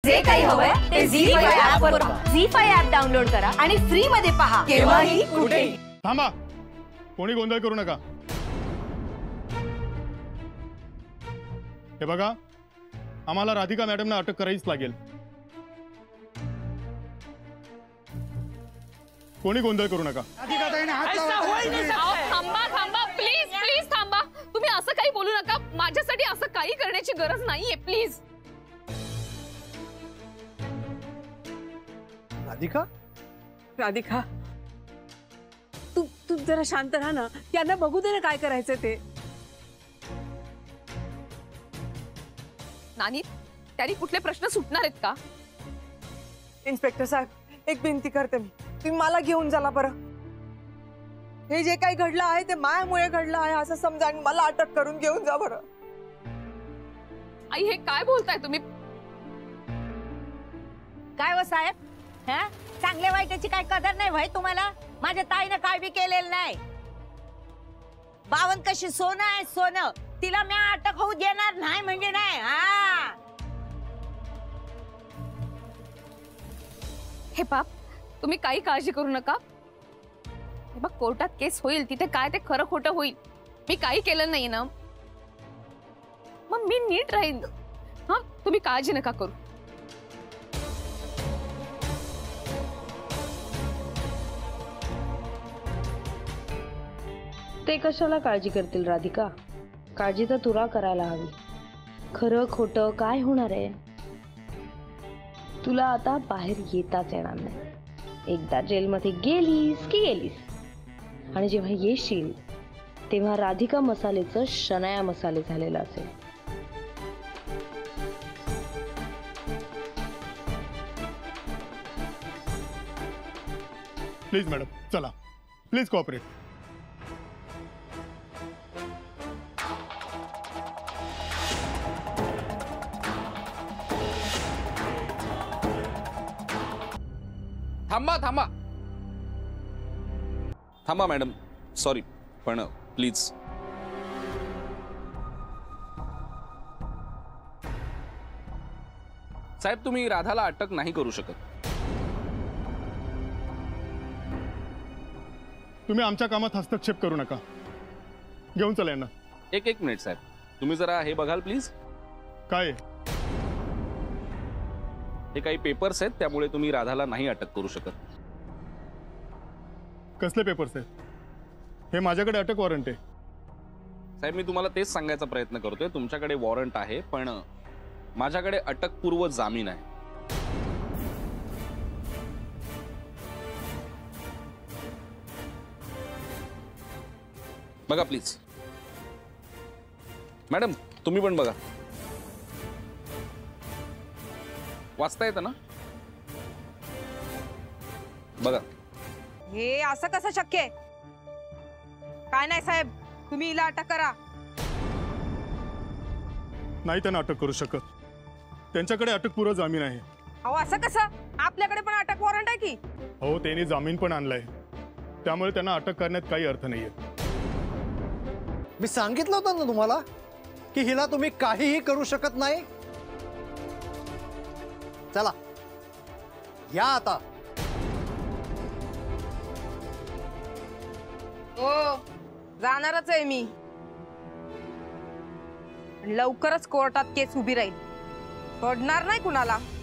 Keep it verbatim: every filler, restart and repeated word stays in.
जे काही हवंय ते झी फाईव्ह ऍप वर पहा. झी फाईव्ह ऍप डाउनलोड करा आणि फ्री मध्ये पहा केव्हाही कुठेही. थांबा, कोणी गोंधळ करू नका. हे बघा, आम्हाला राधिका मॅडमना अटक करावीच लागेल. कोणी गोंधळ करू नका. थांबा थांबा प्लीज प्लीज थांबा. तुम्ही असं काही बोलू नका. माझ्यासाठी असं काही करण्याची गरज नाहीये प्लीज. राधिका राधिका तू तू जरा शांत राहा ना. त्यांना बघू दे ना काय करायचं ते. नानी, त्यानी कुठले प्रश्न सुटणार आहेत का? इन्स्पेक्टर साहेब, एक विनंती करते मी, तुम्ही मला घेऊन चला बरं. हे जे काही घडलं आहे ते मायामुळे घडलं आहे असं समजा आणि मला अटक करून घेऊन जा बरं. आई, हे काय बोलताय तुम्ही? काय हो साहेब, हा चांगल्या वाईटाची काय कदर नाही भाई तुम्हाला? माझ्या ताईनं काय बी केलेलं नाही. बावन कशी सोनं आहे सोनं, तिला मी अटक होऊ देणार नाही म्हणजे नाही. हा हे बाप, तुम्ही काही काळजी करू नका. हे बघ, कोर्टात केस होईल, तिथे काय ते खरं खोटं होईल. मी काही केलं नाही ना, मग मी नीट राहीन. हा, तुम्ही काळजी नका करू. ते कशाला काळजी करतील राधिका? काळजी तर तुला करायला हवी. खरं खोटं काय होणार आहे? तुला आता बाहेर येताच येणार नाही. एकदा जेलमध्ये गेलीस की गेलीस, आणि जेव्हा येशील तेव्हा राधिका मसालेचं शनाया मसाले झालेलं असेल. प्लीज मॅडम, चला प्लीज कोऑपरेट. थांबा थांबा थांबा मॅडम, सॉरी, पण प्लीज. साहेब, तुम्ही राधाला अटक नाही करू शकत. तुम्ही आमच्या कामात हस्तक्षेप करू नका. घेऊन चला यांना. एक एक मिनिट साहेब, तुम्ही जरा हे बघाल प्लीज. काय? हे काही पेपर्स आहेत, त्यामुळे तुम्ही राधाला नाही अटक करू शकत. कसले पेपर्स आहेत? हे माझ्याकडे अटक वॉरंट आहे. साहेब, मी तुम्हाला तेच सांगायचा प्रयत्न करतोय. तुमच्याकडे वॉरंट आहे, पण माझ्याकडे अटकपूर्व जामीन आहे. बघा प्लीज. मॅडम, तुम्ही पण बघा. वाचता येतं ना? बघा. हे असं कसं शक्य आहे? काय नाही साहेब, तुम्ही हिला अटक करा. नाही, त्यांना अटक करू शकत. त्यांच्याकडे अटकपूर्व जामीन आहे. अहो असं कसं? आपल्याकडे पण अटक वॉरंट आहे की. हो, त्यांनी जामीन पण आणलाय, त्यामुळे त्यांना अटक करण्यात काही अर्थ नाहीये. मी सांगितलं होतं ना तुम्हाला की हिला तुम्ही काहीही करू शकत नाही. चला या आता. हो, जाणारच आहे मी. लवकरच कोर्टात केस उभी राहील. पडणार नाही कुणाला.